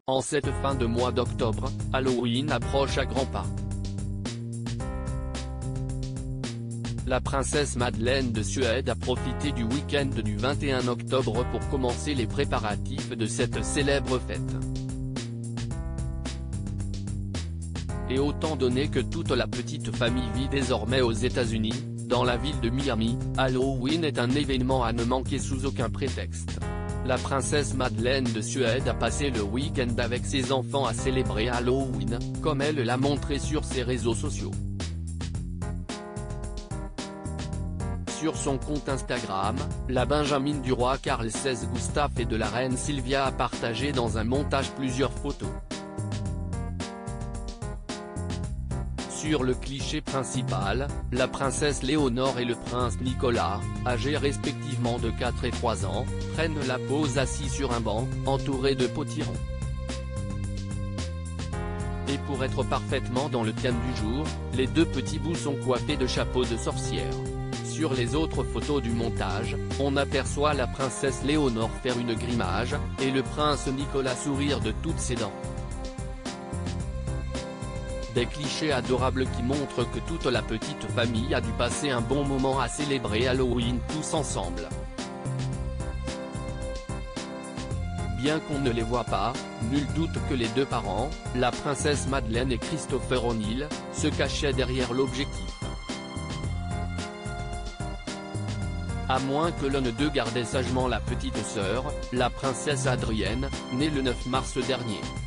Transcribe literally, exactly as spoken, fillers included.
En cette fin de mois d'octobre, Halloween approche à grands pas. La princesse Madeleine de Suède a profité du week-end du vingt et un octobre pour commencer les préparatifs de cette célèbre fête. Et autant donné que toute la petite famille vit désormais aux États-Unis, dans la ville de Miami, Halloween est un événement à ne manquer sous aucun prétexte. La princesse Madeleine de Suède a passé le week-end avec ses enfants à célébrer Halloween, comme elle l'a montré sur ses réseaux sociaux. Sur son compte Instagram, la benjamine du roi Carl seize Gustave et de la reine Sylvia a partagé dans un montage plusieurs photos. Sur le cliché principal, la princesse Léonore et le prince Nicolas, âgés respectivement de quatre et trois ans, prennent la pose assis sur un banc, entourés de potirons. Et pour être parfaitement dans le thème du jour, les deux petits bouts sont coiffés de chapeaux de sorcière. Sur les autres photos du montage, on aperçoit la princesse Léonore faire une grimace, et le prince Nicolas sourire de toutes ses dents. Des clichés adorables qui montrent que toute la petite famille a dû passer un bon moment à célébrer Halloween tous ensemble. Bien qu'on ne les voit pas, nul doute que les deux parents, la princesse Madeleine et Christopher O'Neill, se cachaient derrière l'objectif. À moins que l'un d'eux gardait sagement la petite sœur, la princesse Adrienne, née le neuf mars dernier.